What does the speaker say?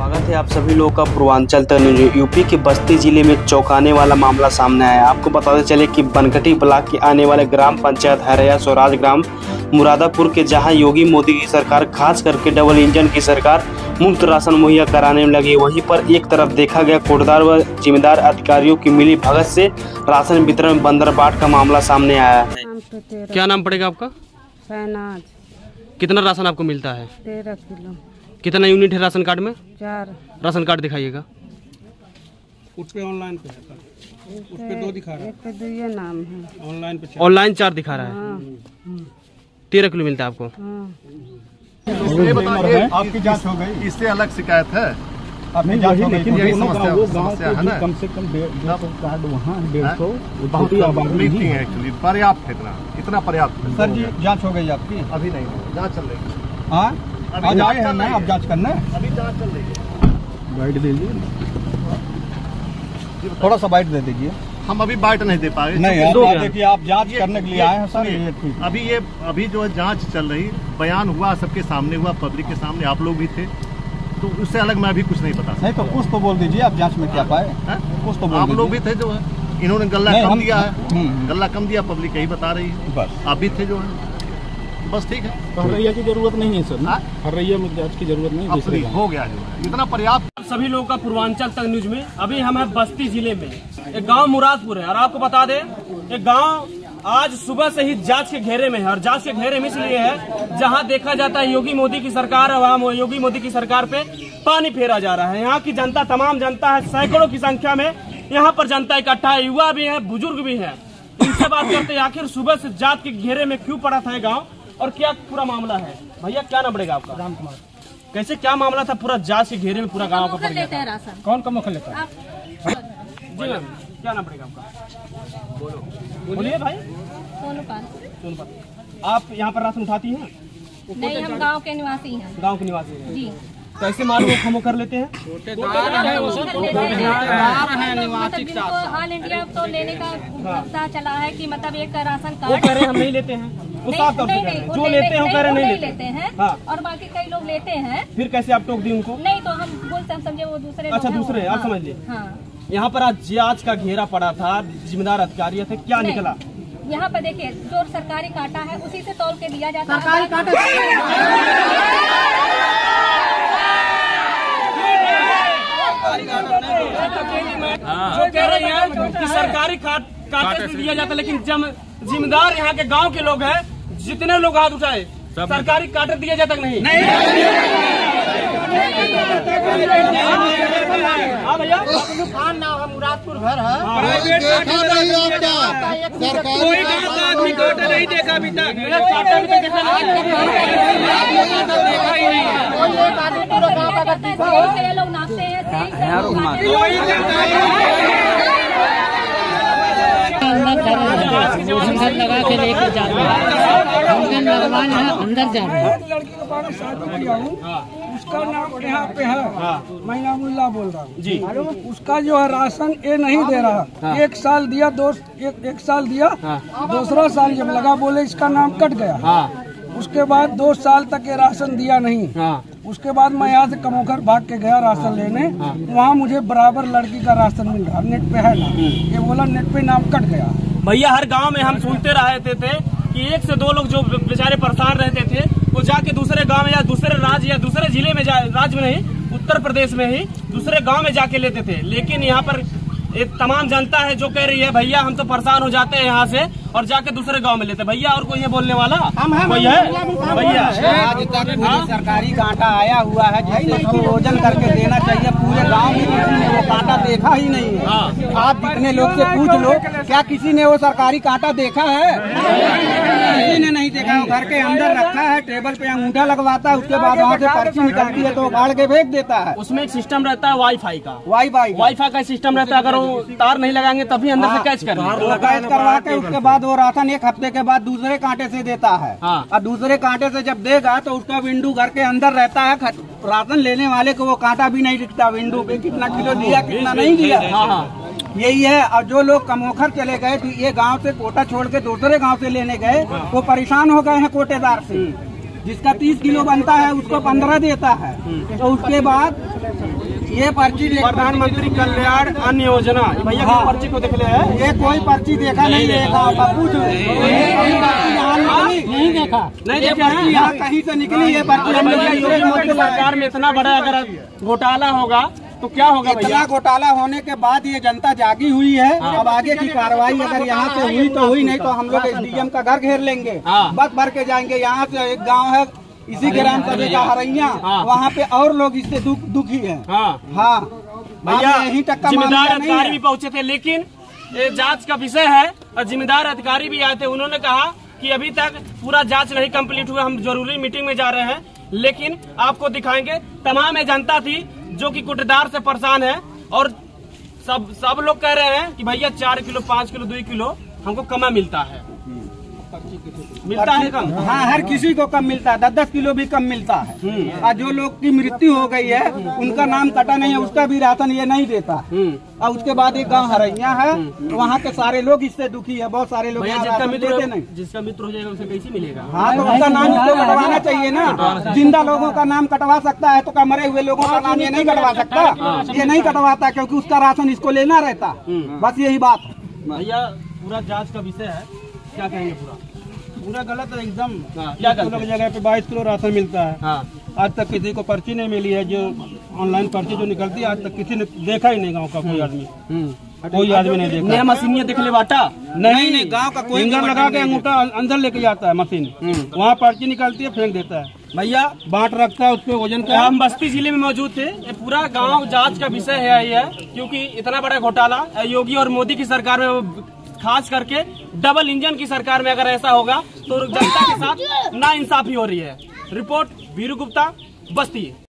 स्वागत है आप सभी लोगों का पूर्वांचल तक न्यूज। यूपी के बस्ती जिले में चौंकाने वाला मामला सामने आया। आपको बताते चले कि बनकटी ब्लॉक के आने वाले ग्राम पंचायत हरैया स्वराज ग्राम मुरादापुर के जहां योगी मोदी की सरकार खास करके डबल इंजन की सरकार मुफ्त राशन मुहैया कराने में लगी, वहीं पर एक तरफ देखा गया कोटदार व जिम्मेदार अधिकारियों की मिली भगत से राशन वितरण में बंदरबाट का मामला सामने आया है। क्या नाम पड़ेगा आपका? शहनाज। कितना राशन आपको मिलता है? 13 किलो। कितना यूनिट है राशन कार्ड में? 4। राशन कार्ड दिखाइएगा। उस पे ऑनलाइन पे है सर, उस पे 2 दिखा रहा है। एक पे 2 नाम है, ऑनलाइन पे ऑनलाइन 4 दिखा रहा है। 13 किलो मिलता है आपको। ये बताइए, आपकी जांच हो गई? इससे अलग शिकायत है? आपकी जांच हो गई? लेकिन यही समस्या है ना, कम से कम 150 कार्ड वहाँ 150 बहुत मीटिंग है एक्चुअली। पर्याप्त है इतना पर्याप्त है। सर जी जांच हो गई आपकी? अभी नहीं, जांच चल रही है। हाँ आज आए हैं ना आप जांच करने? अभी जांच चल रही है। बाइट दे दीजिए, थोड़ा सा बाइट दे दीजिए। हम अभी बाइट नहीं दे पाए। नहीं देखिए, आप जांच करने के लिए आए हैं सर। ये ठीक। अभी जो है जांच चल रही, बयान हुआ सबके सामने हुआ, पब्लिक के सामने, आप लोग भी थे, तो उससे अलग मैं अभी कुछ नहीं बता सकता। नहीं तो कुछ तो बोल दीजिए, आप जांच में क्या पाए? कुछ तो आप लोग भी थे जो है, इन्होंने गल्ला कम दिया है, गल्ला कम दिया, पब्लिक यही बता रही है। बस आप भी थे जो है, बस ठीक है। तो हरैया की जरूरत नहीं है सर, हरैया में जांच की जरूरत नहीं है, हो गया जो है इतना पर्याप्त। सभी लोगों का पूर्वांचल तक न्यूज में। अभी हम है बस्ती जिले में, एक गांव मुरादपुर है, और आपको बता दें एक गांव आज सुबह से ही जांच के घेरे में है। और जांच के घेरे में इसलिए है जहां देखा जाता है योगी मोदी की सरकार है, वहां योगी मोदी की सरकार पे पानी फेरा जा रहा है। यहाँ की जनता, तमाम जनता है, सैकड़ों की संख्या में यहाँ पर जनता इकट्ठा है, युवा भी है, बुजुर्ग भी है। इनसे बात करते हैं आखिर सुबह से जांच के घेरे में क्यों पड़ा था गाँव और क्या पूरा मामला है। भैया क्या नाम पड़ेगा आपका? राम कुमार। कैसे क्या मामला था? पूरा जांच के घेरे में पूरा गांव का पड़ गया था। कौन कम मुखर लेता है? जी मैम, क्या नाम पड़ेगा आपका? बोलिए भाई। सोनपाल। आप यहाँ पर राशन उठाती हैं? नहीं, हम गांव के निवासी हैं। गांव के निवासी हैं जी। कैसे मालूम हम कर लेते हैं? ऑल इंडिया तो लेने का पता चला है कि मतलब एक राशन कार्ड। वो कह रहे हम नहीं लेते हैं, जो लेते हैं वो कह रहे नहीं लेते हैं। और बाकी कई लोग लेते हैं। फिर कैसे आप टोक दी उनको? नहीं तो हम बोलते हम समझे वो दूसरे। अच्छा दूसरे, आप समझ लिए। यहाँ पर आज जांच का घेरा पड़ा था, जिम्मेदार अधिकारी थे, क्या निकला? यहाँ पर देखिए, जो सरकारी कांटा है उसी से तौल के दिया जाता है। सरकारी कांटा जो कह रही है कि सरकारी कांटे से दिया जाता है, लेकिन जिम्मेदार यहाँ के गांव के लोग हैं, जितने लोग हाथ उठाए सरकारी कांटे दिया जाता नहीं। हाँ भैया, दुकान ना है, मुरादपुर घर है, प्राइवेट कोई आदमी कांटा नहीं देखा अभी तक। कांटा भी तो देखा ही नहीं है। ये लोग नाचते हैं लगा के लेके जा रहे हैं, अंदर जा रहे हैं। लड़की के बारे में शादी किया हूँ, उसका नाम यहाँ पे है, मैं नामुल्ला बोल रहा हूँ जी। उसका जो है राशन ये नहीं दे रहा। 1 साल दिया, एक साल दिया, दूसरा साल जब लगा बोले इसका नाम कट गया। उसके बाद 2 साल तक ये राशन दिया नहीं। उसके बाद मैं यहाँ से कमोखर भाग के गया राशन लेने, वहाँ मुझे बराबर लड़की का राशन मिल रहा, नेट पे है ना, ये बोला नेट पे नाम कट गया। भैया हर गांव में हम सुनते रहते थे कि 1 से 2 लोग जो बेचारे परेशान रहते थे वो जाके दूसरे गांव में या दूसरे राज्य या दूसरे जिले में, राज्य में नहीं, उत्तर प्रदेश में ही दूसरे गांव में जाके लेते थे। लेकिन यहाँ पर एक तमाम जनता है जो कह रही है भैया हम तो परेशान हो जाते हैं यहाँ से और जाके दूसरे गांव में लेते। भैया और कोई है बोलने वाला? कोई है भैया? आज तक मुझे सरकारी कांटा आया हुआ है जिसे संयोजन करके देना चाहिए। पूरे गांव में किसी ने वो कांटा देखा ही नहीं है। आप जितने लोग से पूछ लो, क्या किसी ने वो सरकारी कांटा देखा है? किसी ने नहीं देखा। वो घर के अंदर रखा है, टेबल पे अंगूठा लगवाता है, उसके बाद वहाँ से पर्ची निकलती है तो फाड़ के फेंक देता है। उसमें एक सिस्टम रहता है वाईफाई का, वाईफाई का सिस्टम रहता है। अगर वो तार नहीं लगाएंगे तभी अंदर से कैच करवा के उसके बाद वो राशन 1 हफ्ते के बाद दूसरे कांटे से देता है। और दूसरे कांटे से जब देगा तो उसका विंडो घर के अंदर रहता है। राशन लेने वाले को वो कांटा भी नहीं दिखता विंडो पे, कितना किलो दिया कितना नहीं दिया। यही है। और जो लोग कमोखर चले गए, ये गांव से कोटा छोड़ के दूसरे गांव से लेने गए, वो परेशान हो गए हैं कोटेदार से। जिसका 30 किलो बनता है उसको 15 देता है। तो उसके बाद ये पर्ची प्रधानमंत्री कल्याण अन्न योजना, भैया हाँ। पर्ची को देख ले है, ये कोई पर्ची देखा नहीं देखा बापू जो नहीं देखा। ये पर्ची यहाँ कहीं से निकली, ये पर्ची हम लोग योगी मोदी की सरकार में इतना बड़ा अगर घोटाला होगा तो क्या होगा भैया? इतना घोटाला होने के बाद ये जनता जागी हुई है। अब आगे की कार्रवाई अगर यहाँ से हुई तो हुई, नहीं तो हम लोग SDM का घर घेर लेंगे, बस भर के जाएंगे। यहाँ से एक गांव है इसी ग्राम सभा का हरैया, वहाँ पे और लोग इससे दुखी है। हाँ भैया, यही तक का जिम्मेदार अधिकारी भी पहुँचे थे, लेकिन ये जांच का विषय है और जिम्मेदार अधिकारी भी आए थे। उन्होंने कहा कि अभी तक पूरा जांच नहीं कंप्लीट हुआ, हम जरूरी मीटिंग में जा रहे हैं, लेकिन आपको दिखाएंगे। तमाम ये जनता थी जो कि कुटदार से परेशान है और सब लोग कह रहे हैं कि भैया 4 किलो 5 किलो 2 किलो हमको कम मिलता है, मिलता है कम। हाँ, हर किसी को कम मिलता है, 10-10 किलो भी कम मिलता है। और जो लोग की मृत्यु हो गई है उनका नाम कटा नहीं है, उसका भी राशन ये नहीं देता। और उसके बाद एक गांव हरैया है, वहाँ के सारे लोग इससे दुखी है, बहुत सारे लोग जिसका मित्र हो जाएगा उसे कैसे मिलेगा? हाँ, तो उसका नाम इसको कटवाना चाहिए ना। जिंदा लोगों का नाम कटवा सकता है तो क्या मरे हुए लोगों का नाम ये नहीं कटवा सकता? ये नहीं कटवाता क्योंकि उसका राशन इसको लेना रहता। बस यही बात है भैया। पूरा जांच का विषय है, क्या कहेंगे? पूरा गलत है एकदम। क्या लोग जगह पे 22 किलो राशन मिलता है, आज तक किसी को पर्ची नहीं मिली है। जो ऑनलाइन पर्ची जो निकलती है आज तक किसी ने देखा ही नहीं, गांव का कोई आदमी कोई आदमी नहीं देखा। नया मशीन दिख ले बाटा नहीं, गांव का कोई फिंगर लगा के अंगूठा अंदर लेके जाता है मशीन, वहाँ पर्ची निकलती है, फेंक देता है भैया, बांट रखता है, उस पे वजन का। हम बस्ती जिले में मौजूद थे। ये पूरा गांव जांच का विषय है ये, क्योंकि इतना बड़ा घोटाला योगी और मोदी की सरकार में, खास करके डबल इंजन की सरकार में अगर ऐसा होगा तो जनता के साथ नाइंसाफी हो रही है। रिपोर्ट वीरू गुप्ता, बस्ती।